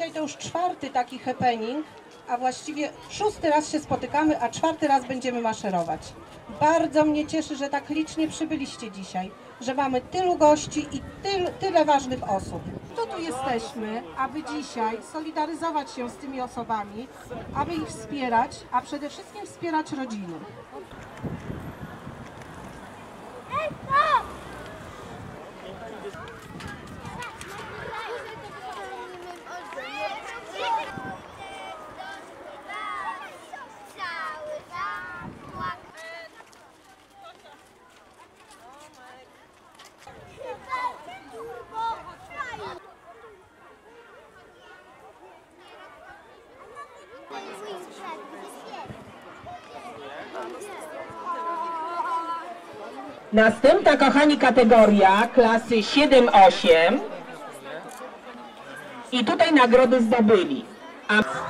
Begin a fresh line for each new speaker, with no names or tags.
Dzisiaj to już 4. taki happening, a właściwie 6. raz się spotykamy, a 4. raz będziemy maszerować. Bardzo mnie cieszy, że tak licznie przybyliście dzisiaj, że mamy tylu gości i tyle ważnych osób. To tu jesteśmy, aby dzisiaj solidaryzować się z tymi osobami, aby ich wspierać, a przede wszystkim wspierać rodziny.
Następna, kochani, kategoria klasy 7-8 i tutaj nagrody zdobyli.